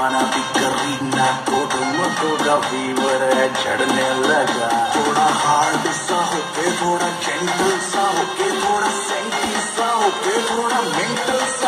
दीवाना भी करीना को तुमको का फीवर है चढ़ने लगा। थोड़ा हार्ड सा होके, थोड़ा जेंटल सा होके, थोड़ा सेंटी सा होके, थोड़ा मेंटल